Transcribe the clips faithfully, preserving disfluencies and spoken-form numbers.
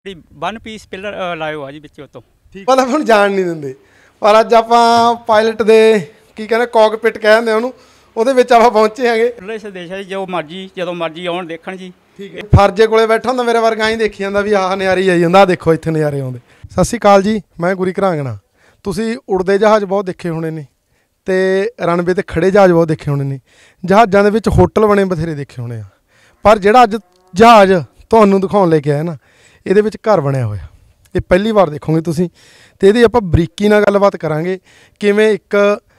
One piece pillar लाए हो जी बिच उतों मतलब हम जान नहीं देंगे पर अज आप पायलट दे की कहते कॉकपिट कह दिंदे उहनूं ਉਹਦੇ ਵਿੱਚ ਆਪਾਂ ਪਹੁੰਚੇ ਹੈਗੇ ਖੁੱਲੇ ਸੰਦੇਸ਼ ਹੈ ਜੋ ਮਰਜੀ ਜਦੋਂ ਮਰਜੀ ਆਉਣ ਦੇਖਣ ਜੀ। ਠੀਕ ਹੈ ਫਰਜੇ ਕੋਲੇ ਬੈਠਾ ਹੁੰਦਾ ਮੇਰੇ ਵਰਗਾ ਹੀ ਦੇਖੀ ਜਾਂਦਾ ਵੀ ਆਹ ਨਜ਼ਾਰੇ ਆਈ ਜਾਂਦਾ ਦੇਖੋ ਇੱਥੇ ਨਜ਼ਾਰੇ ਆਉਂਦੇ। ਸਤਿ ਸ਼੍ਰੀ ਅਕਾਲ ਜੀ, ਮੈਂ ਗੁਰੀ ਘਰਾਂਗਣਾ। ਤੁਸੀਂ ਉੜਦੇ ਜਹਾਜ਼ ਬਹੁਤ ਦੇਖੇ ਹੋਣੇ ਨੇ ਤੇ ਰਨਵੇ ਤੇ ਖੜੇ ਜਹਾਜ਼ ਬਹੁਤ ਦੇਖੇ ਹੋਣੇ ਨੇ। ਜਹਾਜ਼ਾਂ ਦੇ ਵਿੱਚ ਹੋਟਲ ਬਣੇ ਬਥੇਰੇ ਦੇਖੇ ਹੋਣੇ ਆ, ਪਰ ਜਿਹੜਾ ਅੱਜ ਜਹਾਜ਼ ਤੁਹਾਨੂੰ ਦਿਖਾਉਣ ਲੈ ਕੇ ਆਇਆ ਨਾ ਇਹਦੇ ਵਿੱਚ ਘਰ ਬਣਿਆ ਹੋਇਆ, ਇਹ ਪਹਿਲੀ ਵਾਰ ਦੇਖੋਗੇ ਤੁਸੀਂ। ਤੇ ਇਹਦੀ ਆਪਾਂ ਬਰੀਕੀ ਨਾਲ ਗੱਲਬਾਤ ਕਰਾਂਗੇ ਕਿਵੇਂ ਇੱਕ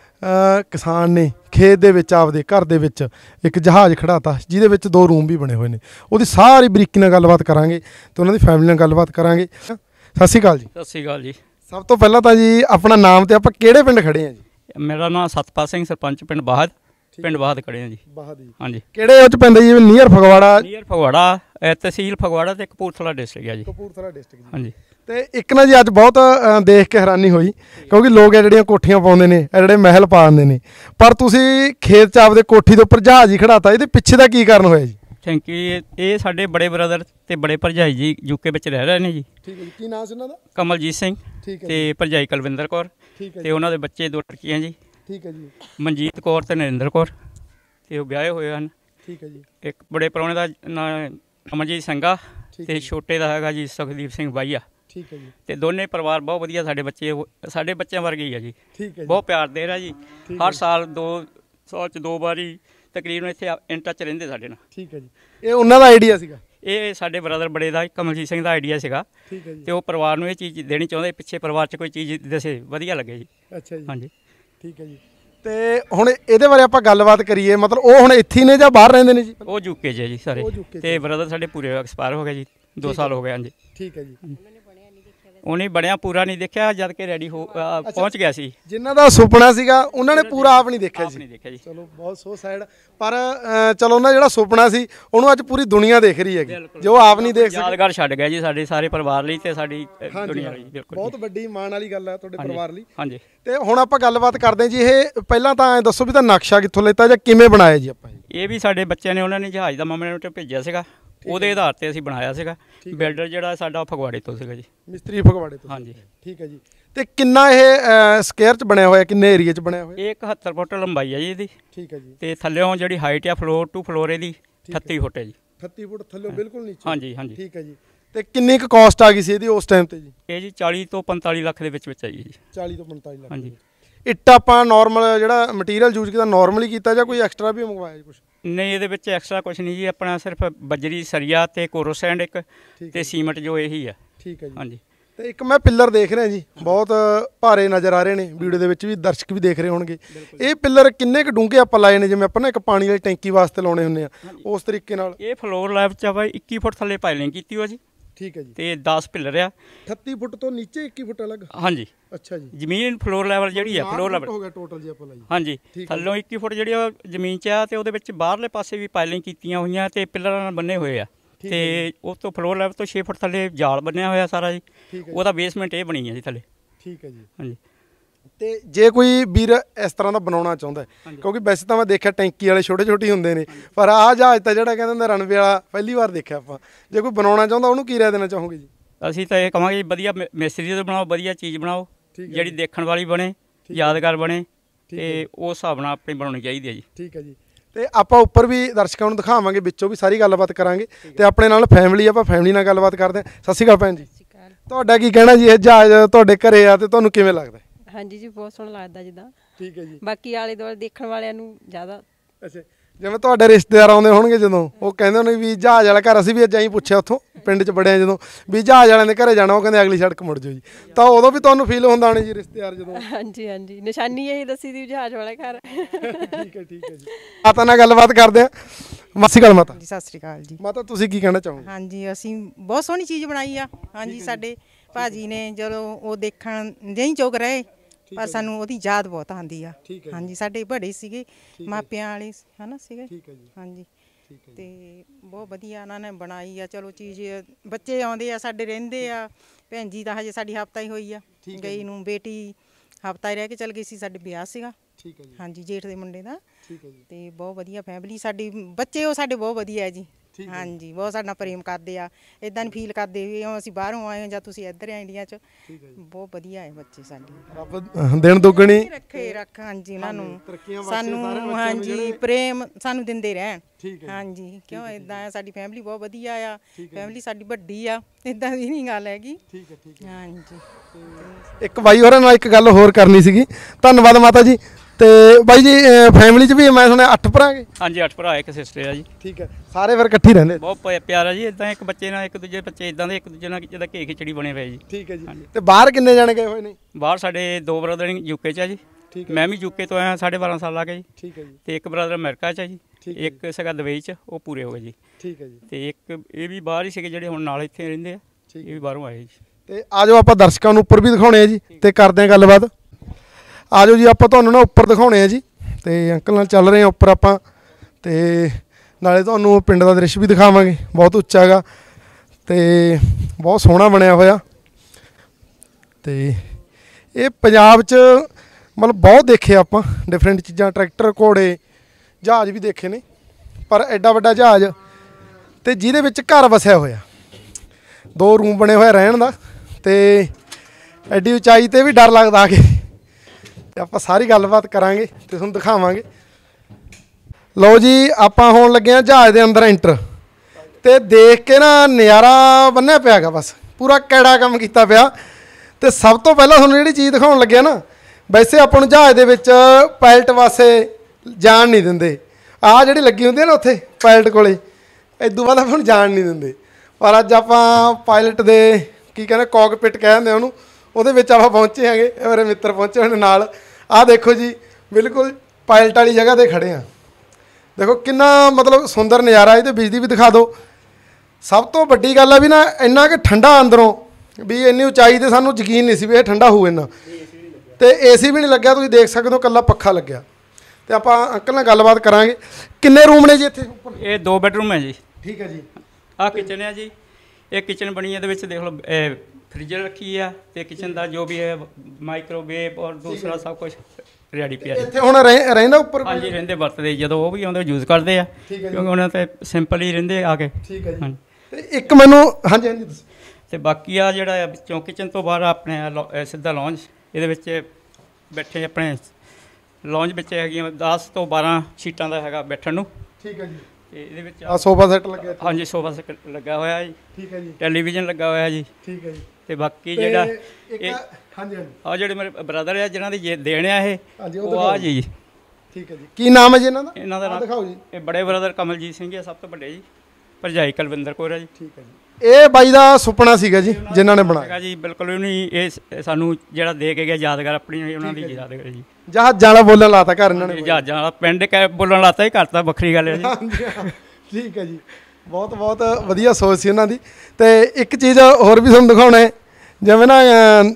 किसान ने खेत दे विच आपदे घर दे विच एक जहाज़ खड़ाता जिहदे विच दो रूम भी बने हुए ने। उहदी सारी बरीकी नाल गलबात करांगे ते उहनां दी फैमिली नाल गलबात करांगे। सत श्री अकाल जी। सत श्री अकाल जी। सब तो पहला तां जी अपना नाम ते आपां किहड़े पिंड खड़े हैं जी? मेरा नाम सतपाल सिंह, सरपंच पिंड बाहद, पिंड बाहद खड़े हैं जी। बाहद जी। हाँ जी। किहड़े उच पैंदा जी? नीयर फगवाड़ा। नीयर फगवाड़ा, तहसील फगवाड़ा ते कपूरथला डिस्ट्रिक्ट है जी। कपूरथला डिस्ट्रिक्ट। हाँ जी। ਤੇ ਇੱਕ ਨਾ ਜੀ ਅੱਜ ਬਹੁਤ ਦੇਖ ਕੇ ਹੈਰਾਨੀ ਹੋਈ ਕਿਉਂਕਿ ਲੋਕ ਇਹ ਜਿਹੜੀਆਂ ਕੋਠੀਆਂ ਪਾਉਂਦੇ ਨੇ, ਇਹ ਜਿਹੜੇ ਮਹਿਲ ਪਾ ਦਿੰਦੇ ਨੇ, ਪਰ ਤੁਸੀਂ ਖੇਤ 'ਚ ਆਪਦੇ ਕੋਠੀ ਦੇ ਉੱਪਰ ਜਹਾਜ਼ ਹੀ ਖੜਾਤਾ। ਇਹਦੇ ਪਿੱਛੇ ਦਾ ਕੀ ਕਾਰਨ ਹੋਇਆ ਜੀ? Thank you. ਇਹ ਸਾਡੇ ਬੜੇ ਬ੍ਰਦਰ ਤੇ ਬੜੇ ਭਰਜਾਈ ਜੀ ਯੂਕੇ ਵਿੱਚ ਰਹਿ ਰਹੇ ਨੇ ਜੀ। ਠੀਕ ਹੈ ਜੀ। ਕੀ ਨਾਮ ਸੀ ਉਹਨਾਂ ਦਾ? ਕਮਲਜੀਤ ਸਿੰਘ ਤੇ ਭਰਜਾਈ ਕੁਲਵਿੰਦਰ ਕੌਰ ਤੇ ਉਹਨਾਂ ਦੇ ਬੱਚੇ ਦੋ ਲੜਕੀਆਂ ਜੀ। ਠੀਕ ਹੈ ਜੀ। ਮਨਜੀਤ ਕੌਰ ਤੇ ਨਰਿੰਦਰ ਕੌਰ ਤੇ ਉਹ ਵਿਆਹੇ ਹੋਏ ਹਨ। ਠੀਕ ਹੈ ਜੀ। ਇੱਕ ਬੜੇ ਪ੍ਰਾਹੁਣੇ ਦਾ ਨਾਂ ਅਮਰਜੀਤ ਸਿੰਘਾ ਤੇ ਛੋਟੇ ਦਾ ਹੈਗਾ ਜੀ ਸੁਖਦੀਪ ਸਿੰਘ ਬਾਈਆ। ठीक है जी। तो दोनों परिवार बहुत वधिया, साढ़े बच्चे साढ़े बच्चों वर्गे ही है जी। ठीक है। बहुत प्यार दे रहा जी। हर साल दो साल च दो बारी तकरीबन इत्थे इन टच रहिंदे साडे नाल। ठीक है जी। ये उन्हां दा आइडिया सीगा? ये साडे ब्रदर बड़े दा कमलजीत सिंह दा आइडिया सीगा। ठीक है जी। ते वो परिवार नूं ये चीज़ देनी चाहुंदे, पिछे परिवार च कोई चीज़ दसे वधिया लगे जी। अच्छा जी। हाँ जी। ठीक है जी। ਤੇ ਹੁਣ ਇਹਦੇ ਬਾਰੇ ਆਪਾਂ ਗੱਲਬਾਤ ਕਰੀਏ, ਮਤਲਬ ਉਹ ਹੁਣ ਇੱਥੇ ਨੇ ਜਾਂ ਬਾਹਰ ਰਹਿੰਦੇ ਨੇ ਜੀ? ਉਹ ਯੂਕੇ 'ਚ ਜੀ ਸਾਰੇ, ਤੇ ਬ੍ਰਦਰ ਸਾਡੇ ਪੂਰੇ ਐਕਸਪਾਇਰ ਹੋ ਗਏ ਜੀ, ਦੋ ਸਾਲ ਹੋ ਗਏ। ਹਾਂਜੀ। ਠੀਕ ਹੈ ਜੀ। ਉਹਨੇ ਬਣਿਆ ਪੂਰਾ ਨਹੀਂ ਦੇਖਿਆ ਜਦ ਕਿ ਰੈਡੀ ਹੋ ਪਹੁੰਚ ਗਿਆ ਸੀ। ਜਿਨ੍ਹਾਂ ਦਾ ਸੁਪਨਾ ਸੀਗਾ ਉਹਨਾਂ ਨੇ ਪੂਰਾ ਆਪ ਨਹੀਂ ਦੇਖਿਆ ਜੀ। ਚਲੋ ਬਹੁਤ ਸੋ ਸਾਈਡ, ਪਰ ਚਲੋ ਉਹਨਾਂ ਜਿਹੜਾ ਸੁਪਨਾ ਸੀ ਉਹਨੂੰ ਅੱਜ ਪੂਰੀ ਦੁਨੀਆ ਦੇਖ ਰਹੀ ਹੈਗੀ ਜੋ ਆਪ ਨਹੀਂ ਦੇਖ ਸਕੀ। ਯਾਦਗਾਰ ਛੱਡ ਗਿਆ ਜੀ ਸਾਡੇ ਸਾਰੇ ਪਰਿਵਾਰ ਲਈ ਤੇ ਸਾਡੀ ਦੁਨੀਆ ਲਈ। ਬਿਲਕੁਲ ਬਹੁਤ ਵੱਡੀ ਮਾਣ ਵਾਲੀ ਗੱਲ ਹੈ ਤੁਹਾਡੇ ਪਰਿਵਾਰ ਲਈ। ਹਾਂਜੀ। ਤੇ ਹੁਣ ਆਪਾਂ ਗੱਲਬਾਤ ਕਰਦੇ ਹਾਂ ਜੀ। ਇਹ ਪਹਿਲਾਂ ਤਾਂ ਦੱਸੋ ਵੀ ਤਾਂ ਨਕਸ਼ਾ ਕਿੱਥੋਂ ਲਿੱਤਾ ਜਾਂ ਕਿਵੇਂ ਬਣਾਇਆ ਜੀ ਆਪਾਂ? ਇਹ ਵੀ ਸਾਡੇ ਬੱਚਿਆਂ ਨੇ, ਉਹਨਾਂ ਨੇ ਜਹਾਜ਼ ਦਾ ਮਾਮਲਾ ਭੇਜਿਆ ਸੀਗਾ, ਉਹਦੇ ਆਧਾਰ ਤੇ ਅਸੀਂ ਬਣਾਇਆ ਸੀਗਾ। ਬਿਲਡਰ ਜਿਹੜਾ ਸਾਡਾ ਫਗਵਾੜੇ ਤੋਂ ਸੀਗਾ ਜੀ। ਮਿਸਤਰੀ ਫਗਵਾੜੇ ਤੋਂ। ਹਾਂਜੀ। ਠੀਕ ਹੈ ਜੀ। ਤੇ ਕਿੰਨਾ ਇਹ ਸਕੁਅਰ 'ਚ ਬਣਿਆ ਹੋਇਆ, ਕਿੰਨੇ ਏਰੀਆ 'ਚ ਬਣਿਆ ਹੋਇਆ? ਇਹ ਇਕਹੱਤਰ ਫੁੱਟ ਲੰਬਾਈ ਹੈ ਜੀ ਇਹਦੀ। ਠੀਕ ਹੈ ਜੀ। ਤੇ ਥੱਲਿਓਂ ਜਿਹੜੀ ਹਾਈਟ ਆ ਫਲੋਰ ਟੂ ਫਲੋਰ ਇਹਦੀ ਅਠੱਤੀ ਫੁੱਟ ਹੈ ਜੀ। ਅਠੱਤੀ ਫੁੱਟ ਥੱਲਿਓਂ ਬਿਲਕੁਲ ਨੀਚੇ। ਹਾਂਜੀ ਹਾਂਜੀ। ਠੀਕ ਹੈ ਜੀ। ਤੇ ਕਿੰਨੀ ਕੁ ਕਾਸਟ ਆ ਗਈ ਸੀ ਇਹਦੀ ਉਸ ਟਾਈਮ ਤੇ ਜੀ? ਇਹ ਜੀ ਚਾਲੀ ਤੋਂ ਪੰਤਾਲੀ ਲੱਖ ਦੇ ਵਿੱਚ ਵਿੱਚ ਆਈ ਜੀ। ਚਾਲੀ ਤੋਂ ਪੰਤਾਲੀ ਲੱਖ। ਹਾਂਜੀ। ਇੱਟ ਆਪਾਂ ਨੋਰਮਲ ਜਿਹੜਾ ਮਟੀਰੀਅਲ ਯੂਜ਼ ਕੀਤਾ ਨੋਰਮਲੀ ਕੀਤਾ ਜਾਂ ਕੋਈ ਐਕਸਟਰਾ ਵੀ ਮੰਗਵਾਇਆ ਜੀ ਕੁਛ? ਨਹੀਂ, ਇਹਦੇ ਵਿੱਚ ਐਕਸਟਰਾ ਕੁਛ ਨਹੀਂ ਜੀ, ਆਪਣਾ ਸਿਰਫ ਬਜਰੀ ਸਰੀਆ ਤੇ ਕੋਰੋਸੈਂਡ ਇੱਕ ਤੇ ਸੀਮੈਂਟ ਜੋ ਇਹੀ ਆ। ਠੀਕ ਹੈ ਜੀ। ਹਾਂਜੀ। ਤੇ ਇੱਕ ਮੈਂ ਪਿੱਲਰ ਦੇਖ ਰਿਹਾ ਜੀ, ਬਹੁਤ ਭਾਰੇ ਨਜ਼ਰ ਆ ਰਹੇ ਨੇ, ਵੀਡੀਓ ਦੇ ਵਿੱਚ ਵੀ ਦਰਸ਼ਕ ਵੀ ਦੇਖ ਰਹੇ ਹੋਣਗੇ। ਇਹ ਪਿੱਲਰ ਕਿੰਨੇ ਕੁ ਡੂੰਘੇ ਆਪਾਂ ਲਾਏ ਨੇ, ਜਿਵੇਂ ਆਪਾਂ ਨਾ ਇੱਕ ਪਾਣੀ ਵਾਲੀ ਟੈਂਕੀ ਵਾਸਤੇ ਲਾਉਣੇ ਹੁੰਦੇ ਆ ਉਸ ਤਰੀਕੇ ਨਾਲ? ਇਹ ਫਲੋਰ ਲੈਵਲ 'ਚ ਆਪਾਂ ਇੱਕੀ ਫੁੱਟ ਥੱਲੇ ਪਾਇਲਿੰਗ ਕੀਤੀ ਹੋਈ ਜੀ। ਠੀਕ ਹੈ ਜੀ। ਤੇ ਦਸ ਪਿੱਲਰ ਆ। ਅਠੱਤੀ ਫੁੱਟ ਤੋਂ ਨੀਚੇ ਇੱਕੀ ਫੁੱਟ ਅਲੱਗ? ਹਾਂਜੀ। ਅੱਛਾ ਜੀ। ਜ਼ਮੀਨ ਫਲੋਰ ਲੈਵਲ ਜਿਹੜੀ ਆ, ਫਲੋਰ ਲੈਵਲ ਹੋ ਗਿਆ ਟੋਟਲ ਜੀ ਆਪਾਂ ਲਈ। ਹਾਂਜੀ। ਥੱਲੋਂ ਇੱਕੀ ਫੁੱਟ ਜਿਹੜੀ ਉਹ ਜ਼ਮੀਨ 'ਚ ਆ ਤੇ ਉਹਦੇ ਵਿੱਚ ਬਾਹਰਲੇ ਪਾਸੇ ਵੀ ਪਾਇਲਿੰਗ ਕੀਤੀਆਂ ਹੋਈਆਂ ਤੇ ਪਿੱਲਰਾਂ ਨਾਲ ਬੰਨੇ ਹੋਏ ਆ। ਤੇ ਉਸ ਤੋਂ ਫਲੋਰ ਲੈਵਲ ਤੋਂ ਛੇ ਫੁੱਟ ਥੱਲੇ ਜਾਲ ਬੰਨਿਆ ਹੋਇਆ ਸਾਰਾ ਜੀ। ਉਹਦਾ ਬੇਸਮੈਂਟ ਇਹ ਬਣੀ ਹੈ ਜੀ ਥੱਲੇ। ਠੀਕ ਹੈ ਜੀ। ਹਾਂਜੀ। ਤੇ ਜੇ ਕੋਈ ਵੀਰ ਇਸ ਤਰ੍ਹਾਂ ਦਾ ਬਣਾਉਣਾ ਚਾਹੁੰਦਾ, ਕਿਉਂਕਿ ਵੈਸੇ ਤਾਂ ਮੈਂ ਦੇਖਿਆ ਟੈਂਕੀ ਵਾਲੇ ਛੋਟੇ ਛੋਟੇ ਹੁੰਦੇ ਨੇ, ਪਰ ਆਹ ਜਹਾਜ਼ ਤਾਂ ਜਿਹੜਾ ਕਹਿੰਦੇ ਹੁੰਦੇ ਰਨਵੇ ਵਾਲਾ ਪਹਿਲੀ ਵਾਰ ਦੇਖਿਆ ਆਪਾਂ। ਜੇ ਕੋਈ ਬਣਾਉਣਾ ਚਾਹੁੰਦਾ ਉਹਨੂੰ ਕੀ ਰਾਏ ਦੇਣਾ ਚਾਹੋਗੇ ਜੀ? ਅਸੀਂ ਤਾਂ ਇਹ ਕਹਾਂਗੇ ਵਧੀਆ ਮਿਸਤਰੀ ਤੋਂ ਬਣਾਓ, ਵਧੀਆ ਚੀਜ਼ ਬਣਾਓ ਜਿਹੜੀ ਦੇਖਣ ਵਾਲੀ ਬਣੇ, ਯਾਦਗਾਰ ਬਣੇ, ਤੇ ਉਸ ਹਿਸਾਬ ਨਾਲ ਆਪਣੀ ਬਣਾਉਣੀ ਚਾਹੀਦੀ ਹੈ ਜੀ। ਠੀਕ ਹੈ ਜੀ। ਤੇ ਆਪਾਂ ਉੱਪਰ ਵੀ ਦਰਸ਼ਕਾਂ ਨੂੰ ਦਿਖਾਵਾਂਗੇ, ਵਿੱਚੋਂ ਵੀ ਸਾਰੀ ਗੱਲਬਾਤ ਕਰਾਂਗੇ। ਤੇ ਆਪਣੇ ਨਾਲ ਫੈਮਿਲੀ, ਆਪਾਂ ਫੈਮਿਲੀ ਨਾਲ ਗੱਲਬਾਤ ਕਰਦੇ ਹਾਂ। ਸਤਿ ਸ਼੍ਰੀ ਅਕਾਲ ਭੈਣ ਜੀ। ਤੁਹਾਡਾ ਕੀ ਕਹਿਣਾ ਜੀ, ਇਹ ਜਹਾਜ਼ ਤੁਹਾਡੇ ਘਰੇ ਆ ਤੇ ਤੁਹਾਨੂੰ ਕਿਵੇਂ ਲੱਗਦਾ? ਹਾਂਜੀ ਜੀ, ਬਹੁਤ ਸੋਹਣਾ ਲੱਗਦਾ ਜਿੱਦਾਂ। ਠੀਕ ਹੈ ਜੀ। ਬਾਕੀ ਆਲੇ ਦੁਆਲੇ ਦੇਖਣ ਵਾਲਿਆਂ ਨੂੰ ਜ਼ਿਆਦਾ। ਅੱਛਾ। ਜਿਵੇਂ ਤੁਹਾਡੇ ਰਿਸ਼ਤੇਦਾਰ ਆਉਂਦੇ ਹੋਣਗੇ ਜਦੋਂ, ਉਹ ਕਹਿੰਦੇ ਹੋਣੇ ਵੀ ਜਹਾਜ਼ ਵਾਲਾ ਘਰ, ਅਸੀਂ ਵੀ ਅੱਜ ਹੀ ਪੁੱਛਿਆ ਉੱਥੋਂ ਪਿੰਡ 'ਚ ਬੜਿਆ ਜਦੋਂ ਵੀ ਜਹਾਜ਼ ਵਾਲਿਆਂ ਦੇ ਘਰੇ ਜਾਣਾ, ਉਹ ਕਹਿੰਦੇ ਅਗਲੀ ਸੜਕ ਮੁੜ ਜਾਓ ਜੀ, ਤਾਂ ਉਦੋਂ ਵੀ ਤੁਹਾਨੂੰ ਫੀਲ ਹੁੰਦਾ ਹੋਣਾ ਜੀ ਰਿਸ਼ਤੇਦਾਰ ਜਦੋਂ? ਹਾਂਜੀ ਹਾਂਜੀ, ਨਿਸ਼ਾਨੀ ਇਹੀ ਦੱਸੀ ਦੀ ਜਹਾਜ਼ ਵਾਲਾ ਘਰ। ਠੀਕ ਹੈ ਠੀਕ ਹੈ ਜੀ। ਮਾਤਾ ਨਾਲ ਗੱਲਬਾਤ ਕਰਦੇ ਹਾਂ। ਸਤਿ ਸ਼੍ਰੀ ਅਕਾਲ ਮਾਤਾ ਜੀ। ਸਤਿ ਸ਼੍ਰੀ ਅਕਾਲ ਜੀ। ਮਾਤਾ ਤੁਸੀਂ ਕੀ ਕਹਿਣਾ ਚਾਹੋਗੇ? ਹਾਂਜੀ, ਅਸੀਂ ਬਹੁਤ ਸੋਹਣੀ ਚੀਜ਼ ਬਣਾਈ ਆ। ਹਾਂਜੀ, ਸਾਡੇ ਭਾਜੀ ਨੇ ਜਦੋਂ ਉਹ ਦੇਖਣ ਨਹੀਂ ਚੁੱਕ ਰਹੇ, ਪਰ ਸਾਨੂੰ ਉਹਦੀ ਯਾਦ ਬਹੁਤ ਆਉਂਦੀ ਆ। ਹਾਂਜੀ, ਸਾਡੇ ਬੜੇ ਸੀਗੇ ਮਾਪਿਆਂ ਵਾਲੇ ਹੈ ਨਾ ਸੀਗੇ। ਹਾਂਜੀ। ਤੇ ਬਹੁਤ ਵਧੀਆ ਉਹਨਾਂ ਨੇ ਬਣਾਈ ਆ। ਚਲੋ ਚੀਜ਼, ਬੱਚੇ ਆਉਂਦੇ ਆ ਸਾਡੇ, ਰਹਿੰਦੇ ਆ। ਭੈਣ ਜੀ ਤਾਂ ਹਜੇ ਸਾਡੀ ਹਫ਼ਤਾ ਹੀ ਹੋਈ ਆ ਗਈ ਨੂੰ, ਬੇਟੀ ਹਫ਼ਤਾ ਹੀ ਰਹਿ ਕੇ ਚਲ ਗਈ ਸੀ, ਸਾਡੇ ਵਿਆਹ ਸੀਗਾ। ਹਾਂਜੀ, ਜੇਠ ਦੇ ਮੁੰਡੇ ਦਾ। ਤੇ ਬਹੁਤ ਵਧੀਆ ਫੈਮਿਲੀ ਸਾਡੀ, ਬੱਚੇ ਉਹ ਸਾਡੇ ਬਹੁਤ ਵਧੀਆ ਜੀ। ਹਾਂਜੀ ਬਹੁਤ ਸਾਡਾ ਪ੍ਰੇਮ ਕਰਦੇ ਆ, ਇਦਾਂ ਨਹੀਂ ਫੀਲ ਕਰਦੇ ਵੀ ਅਸੀਂ ਬਾਹਰੋਂ ਆਏ ਜਾਂ ਤੁਸੀਂ ਇੱਧਰ ਆ ਇੰਡੀਆ 'ਚ। ਬਹੁਤ ਵਧੀਆ ਹੈ ਬੱਚੇ ਸਾਡੇ, ਰੱਬ ਦਿਨ ਦੁੱਗਣੀ ਰੱਖੇ ਰੱਖ ਹਾਂਜੀ ਉਹਨਾਂ ਨੂੰ, ਸਾਨੂੰ ਹਾਂਜੀ ਪ੍ਰੇਮ ਸਾਨੂੰ ਦਿੰਦੇ ਰਹਿਣ। ਹਾਂਜੀ ਕਿਉਂ ਇਦਾਂ ਸਾਡੀ ਫੈਮਿਲੀ ਬਹੁਤ ਵਧੀਆ ਆ, ਫੈਮਿਲੀ ਸਾਡੀ ਵੱਡੀ ਆ, ਇਦਾਂ ਦੀ ਨਹੀਂ ਗੱਲ ਹੈਗੀ। ਹਾਂਜੀ ਇੱਕ ਬਾਈ ਹੋਰਾਂ ਨਾਲ ਇੱਕ ਗੱਲ ਹੋਰ ਕਰਨੀ ਸੀਗੀ। ਧੰਨਵਾਦ ਮਾਤਾ ਜੀ। ਤੇ ਬਾਈ ਜੀ ਫੈਮਿਲੀ 'ਚ ਵੀ ਮੈਂ ਸੁਣਿਆ ਅੱਠ ਭਰਾ ਹੈਗੇ? ਹਾਂਜੀ ਅੱਠ ਭਰਾ ਇੱਕ ਸਿਸਟਰ ਆ ਜੀ। ਠੀਕ ਹੈ, ਸਾਰੇ ਫਿਰ ਇਕੱਠੇ ਰਹਿੰਦੇ? ਬਹੁਤ ਪਿਆਰ ਆ ਜੀ, ਇਦਾਂ ਇੱਕ ਬੱਚੇ ਨਾਲ ਇੱਕ ਦੂਜੇ ਬੱਚੇ ਇਦਾਂ ਦੇ ਇੱਕ ਦੂਜੇ ਨਾਲ ਜਿਹਦਾ ਘੇ ਖਿਚੜੀ ਬਣੇ ਪਏ ਜੀ। ਠੀਕ ਹੈ ਜੀ। ਤੇ ਬਾਹਰ ਕਿੰਨੇ ਜਾਣੇ ਗਏ ਹੋਏ ਨੇ? ਬਾਹਰ ਸਾਡੇ ਦੋ ਬ੍ਰਦਰ ਯੂਕੇ 'ਚ ਆ ਜੀ, ਮੈਂ ਵੀ ਯੂਕੇ ਤੋਂ ਆਇਆ ਸਾਢੇ ਬਾਰਾਂ ਸਾਲ ਲਾ ਕੇ ਜੀ। ਠੀਕ ਹੈ ਜੀ। ਤੇ ਇੱਕ ਬ੍ਰਦਰ ਅਮਰੀਕਾ 'ਚ ਆ ਜੀ, ਇੱਕ ਸੀਗਾ ਦੁਬਈ 'ਚ, ਉਹ ਪੂਰੇ ਹੋ ਗਏ ਜੀ। ਠੀਕ ਹੈ ਜੀ। ਤੇ ਇੱਕ ਇਹ ਵੀ ਬਾਹਰ ਹੀ ਸੀਗੇ ਜਿਹੜੇ ਹੁਣ ਨਾਲ ਇੱਥੇ ਰਹਿੰਦੇ ਆ, ਇਹ ਵੀ ਬਾਹਰੋਂ ਆਏ ਜੀ। ਤੇ ਆ ਜਾਓ ਆਪਾਂ ਦਰਸ਼ਕਾਂ ਨੂੰ ਉੱਪਰ ਵੀ ਦਿਖਾਉਣੇ ਆ ਜੀ ਤੇ ਕਰਦੇ ਆ ਗੱਲਬਾਤ। ਆ ਜਾਓ ਜੀ ਆਪਾਂ ਤੁਹਾਨੂੰ ਨਾ ਉੱਪਰ ਦਿਖਾਉਣੇ ਆ ਜੀ, ਤੇ ਅੰਕਲ ਨਾਲ ਚੱਲ ਰਹੇ ਆ ਉੱਪਰ ਆਪਾਂ, ਤੇ ਨਾਲੇ ਤੁਹਾਨੂੰ ਪਿੰਡ ਦਾ ਦ੍ਰਿਸ਼ ਵੀ ਦਿਖਾਵਾਂਗੇ। ਬਹੁਤ ਉੱਚਾ ਹੈਗਾ ਤੇ ਬਹੁਤ ਸੋਹਣਾ ਬਣਿਆ ਹੋਇਆ। ਤੇ ਇਹ ਪੰਜਾਬ 'ਚ ਮਤਲਬ ਬਹੁਤ ਦੇਖੇ ਆਪਾਂ ਡਿਫਰੈਂਟ ਚੀਜ਼ਾਂ, ਟਰੈਕਟਰ, ਘੋੜੇ, ਜਹਾਜ਼ ਵੀ ਦੇਖੇ ਨੇ, ਪਰ ਐਡਾ ਵੱਡਾ ਜਹਾਜ਼ ਤੇ ਜਿਹਦੇ ਵਿੱਚ ਘਰ ਵਸਿਆ ਹੋਇਆ, ਦੋ ਰੂਮ ਬਣੇ ਹੋਏ ਰਹਿਣ ਦਾ, ਤੇ ਐਡੀ ਉਚਾਈ ਤੇ ਵੀ ਡਰ ਲੱਗਦਾ ਆ ਕੇ। ਤੇ ਆਪਾਂ ਸਾਰੀ ਗੱਲਬਾਤ ਕਰਾਂਗੇ ਤੇ ਤੁਹਾਨੂੰ ਦਿਖਾਵਾਂਗੇ। ਲਓ ਜੀ ਆਪਾਂ ਹੋਣ ਲੱਗੇ ਹਾਂ ਜਹਾਜ਼ ਦੇ ਅੰਦਰ ਐਂਟਰ, ਤੇ ਦੇਖ ਕੇ ਨਾ ਨਜ਼ਾਰਾ ਬੰਨਿਆ ਪਿਆ ਗਾ, ਬਸ ਪੂਰਾ ਕੈੜਾ ਕੰਮ ਕੀਤਾ ਪਿਆ। ਤੇ ਸਭ ਤੋਂ ਪਹਿਲਾਂ ਤੁਹਾਨੂੰ ਜਿਹੜੀ ਚੀਜ਼ ਦਿਖਾਉਣ ਲੱਗਿਆ ਨਾ, ਵੈਸੇ ਆਪਾਂ ਨੂੰ ਜਹਾਜ਼ ਦੇ ਵਿੱਚ ਪਾਇਲਟ ਵਾਸਤੇ ਜਾਣ ਨਹੀਂ ਦਿੰਦੇ, ਆਹ ਜਿਹੜੀ ਲੱਗੀ ਹੁੰਦੀ ਹੈ ਨਾ ਉੱਥੇ ਪਾਇਲਟ ਕੋਲੇ, ਇਦੋਂ ਬਾਅਦ ਆਪਾਂ ਨੂੰ ਜਾਣ ਨਹੀਂ ਦਿੰਦੇ। ਪਰ ਅੱਜ ਆਪਾਂ ਪਾਇਲਟ ਦੇ ਕੀ ਕਹਿੰਦੇ ਕੌਕਪਿਟ ਕਹਿੰਦੇ ਉਹਨੂੰ, ਉਹਦੇ ਵਿੱਚ ਆਪਾਂ ਪਹੁੰਚੇ ਹੈਗੇ, ਮੇਰੇ ਮਿੱਤਰ ਪਹੁੰਚੇ ਹੋਏ ਨਾਲ। ਆਹ ਦੇਖੋ ਜੀ ਬਿਲਕੁਲ ਪਾਇਲਟ ਵਾਲੀ ਜਗ੍ਹਾ 'ਤੇ ਖੜ੍ਹੇ ਹਾਂ। ਦੇਖੋ ਕਿੰਨਾ ਮਤਲਬ ਸੁੰਦਰ ਨਜ਼ਾਰਾ, ਇਹਦੇ ਬਿਜਲੀ ਵੀ ਦਿਖਾ ਦਿਓ। ਸਭ ਤੋਂ ਵੱਡੀ ਗੱਲ ਆ ਵੀ ਨਾ ਇੰਨਾ ਕਿ ਠੰਡਾ ਅੰਦਰੋਂ, ਵੀ ਇੰਨੀ ਉਚਾਈ 'ਤੇ ਸਾਨੂੰ ਯਕੀਨ ਨਹੀਂ ਸੀ ਵੀ ਇਹ ਠੰਡਾ ਹੋਊ ਇੰਨਾ, ਤੇ ਏ ਸੀ ਵੀ ਨਹੀਂ ਲੱਗਿਆ, ਤੁਸੀਂ ਦੇਖ ਸਕਦੇ ਹੋ ਇਕੱਲਾ ਪੱਖਾ ਲੱਗਿਆ। ਤੇ ਆਪਾਂ ਅੰਕਲ ਨਾਲ ਗੱਲਬਾਤ ਕਰਾਂਗੇ। ਕਿੰਨੇ ਰੂਮ ਨੇ ਜੀ ਇੱਥੇ ਉੱਪਰ? ਇਹ ਦੋ ਬੈਡਰੂਮ ਹੈ ਜੀ। ਠੀਕ ਹੈ ਜੀ। ਆਹ ਕਿਚਨ ਹੈ ਜੀ, ਇਹ ਕਿਚਨ ਬਣੀ ਹੈ, ਇਹਦੇ ਵਿੱਚ ਦੇਖ ਲਓ ਫਰਿੱਜ ਰੱਖੀ ਆ, ਤੇ ਕਿਚਨ ਦਾ ਜੋ ਵੀ ਹੈ ਮਾਈਕ੍ਰੋਵੇਵ ਔਰ ਦੂਸਰਾ ਸਭ ਕੁਝ ਰੈਡੀ ਪਿਆ। ਇੱਥੇ ਹੁਣ ਰਹਿੰਦਾ ਉੱਪਰ? ਹਾਂਜੀ ਰਹਿੰਦੇ, ਵਰਤਦੇ, ਜਦੋਂ ਉਹ ਵੀ ਆਉਂਦੇ ਯੂਜ਼ ਕਰਦੇ ਆ, ਕਿਉਂਕਿ ਉਹਨਾਂ ਤੇ ਸਿੰਪਲ ਹੀ ਰਹਿੰਦੇ ਆ ਕੇ। ਠੀਕ ਹੈ ਜੀ। ਤੇ ਇੱਕ ਮੈਨੂੰ ਹਾਂਜੀ ਹਾਂਜੀ ਦੱਸੋ। ਤੇ ਬਾਕੀ ਆ ਜਿਹੜਾ ਆ ਵਿੱਚੋਂ ਕਿਚਨ ਤੋਂ ਬਾਹਰ ਆਪਣੇ ਸਿੱਧਾ ਲੌਂਜ, ਇਹਦੇ ਵਿੱਚ ਬੈਠੇ ਆਪਣੇ ਲੌਂਜ ਵਿੱਚ ਹੈਗੀਆਂ ਦਸ ਤੋਂ ਬਾਰਾਂ ਸੀਟਾਂ ਦਾ ਹੈਗਾ ਬੈਠਣ ਨੂੰ। ਠੀਕ ਹੈ ਜੀ। ਤੇ ਇਹਦੇ ਵਿੱਚ ਆ ਸੋਫਾ ਸੈੱਟ ਲੱਗਿਆ? ਹਾਂਜੀ ਸੋਫਾ ਸੈੱਟ ਲੱਗਾ ਹੋਇਆ ਜੀ। ਠੀਕ ਹੈ ਜੀ। ਟੈਲੀਵਿਜ਼ਨ ਲੱਗਾ ਹੋਇਆ ਜੀ। ਠੀਕ ਹੈ ਜੀ। ਤੇ ਬਾਕੀ ਜਿਹੜਾ ਇਹ ਹਾਂਜੀ ਹਾਂਜੀ ਆ ਜਿਹੜੇ ਮੇਰੇ ਬ੍ਰਦਰ ਆ ਜਿਨ੍ਹਾਂ ਦੀ ਦੇਣ ਆ ਇਹ, ਉਹ ਆ ਜੀ। ਠੀਕ ਹੈ ਜੀ। ਕੀ ਨਾਮ ਹੈ ਜੀ ਇਹਨਾਂ ਦਾ? ਇਹਨਾਂ ਦਾ ਨਾਮ ਦਿਖਾਓ ਜੀ। ਇਹ ਬੜੇ ਬ੍ਰਦਰ ਕਮਲਜੀਤ ਸਿੰਘ ਆ ਸਭ ਤੋਂ ਵੱਡੇ ਜੀ, ਭਰਜਾਈ ਕੁਲਵਿੰਦਰ ਕੌਰ ਆ ਜੀ। ਠੀਕ ਹੈ ਜੀ। ਇਹ ਬਾਈ ਦਾ ਸੁਪਨਾ ਸੀਗਾ ਜੀ ਜਿਨ੍ਹਾਂ ਨੇ ਬਣਾਇਆ ਜੀ। ਬਿਲਕੁਲ ਵੀ ਨਹੀਂ, ਇਹ ਸਾਨੂੰ ਜਿਹੜਾ ਦੇ ਕੇ ਗਿਆ ਯਾਦਗਾਰ ਆਪਣੀ ਉਹਨਾਂ ਦੀ ਯਾਦਗਾਰ ਜੀ। ਜਹਾਜ਼ਾਂ ਵਾਲਾ ਬੋਲਣ ਲਾਤਾ ਘਰ ਇਹਨਾਂ ਨੇ, ਜਹਾਜ਼ਾਂ ਵਾਲਾ ਪਿੰਡ ਬੋਲਣ ਲਾਤਾ ਹੀ, ਘਰ ਤਾਂ ਵੱਖਰੀ ਗੱਲ ਹੈ ਜੀ। ਠੀਕ ਹੈ ਜੀ। ਬਹੁਤ ਬਹੁਤ ਵਧੀਆ ਸੋਚ ਸੀ ਇਹਨਾਂ ਦੀ। ਤੇ ਇੱਕ ਚੀਜ਼ ਹੋਰ ਵੀ ਤੁਹਾਨੂੰ ਦਿਖਾਉਣਾ ਹੈ, ਜਿਵੇਂ ਨਾ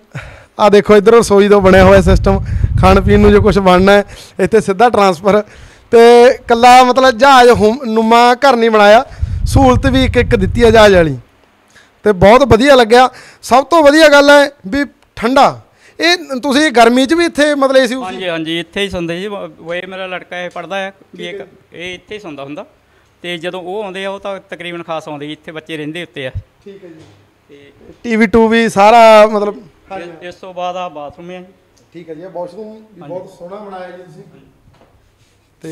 ਆਹ ਦੇਖੋ ਇੱਧਰ ਰਸੋਈ ਤੋਂ ਬਣਿਆ ਹੋਇਆ ਸਿਸਟਮ, ਖਾਣ ਪੀਣ ਨੂੰ ਜੋ ਕੁਛ ਬਣਨਾ ਹੈ ਇੱਥੇ ਸਿੱਧਾ ਟਰਾਂਸਫਰ। ਤੇ ਇਕੱਲਾ ਮਤਲਬ ਜਹਾਜ਼ ਨੁਮਾ ਘਰ ਨਹੀਂ ਬਣਾਇਆ, ਸਹੂਲਤ ਵੀ ਇੱਕ ਇੱਕ ਦਿੱਤੀ ਹੈ ਜਹਾਜ਼ ਵਾਲੀ, ਤੇ ਬਹੁਤ ਵਧੀਆ ਲੱਗਿਆ। ਸਭ ਤੋਂ ਵਧੀਆ ਗੱਲ ਹੈ ਵੀ ਠੰਡਾ। ਇਹ ਤੁਸੀਂ ਗਰਮੀ 'ਚ ਵੀ ਇੱਥੇ ਮਤਲਬ ਏਸੀ? ਹਾਂਜੀ ਹਾਂਜੀ ਇੱਥੇ ਹੀ ਸੌਂਦੇ ਜੀ। ਉਹ ਮੇਰਾ ਲੜਕਾ ਇਹ ਪੜ੍ਹਦਾ ਹੈ ਵੀ ਇੱਕ, ਇਹ ਇੱਥੇ ਹੀ ਸੌਂਦਾ ਹੁੰਦਾ, ਤੇ ਜਦੋਂ ਉਹ ਆਉਂਦੇ ਆ ਉਹ ਤਾਂ ਤਕਰੀਬਨ ਖਾਸ ਆਉਂਦੇ ਜੀ, ਇੱਥੇ ਬੱਚੇ ਰਹਿੰਦੇ ਉੱਤੇ ਆ। ਠੀਕ ਹੈ ਜੀ। ਤੇ ਟੀਵੀ ਟੂ ਵੀ ਸਾਰਾ ਮਤਲਬ ਇਸ ਤੋਂ ਬਾਅਦ ਆ ਬਾਥਰੂਮ ਹੈ। ਠੀਕ ਹੈ ਜੀ। ਇਹ ਵਾਸ਼ਰੂਮ ਵੀ ਬਹੁਤ ਸੋਹਣਾ ਬਣਾਇਆ ਜੀ ਤੁਸੀਂ। ਤੇ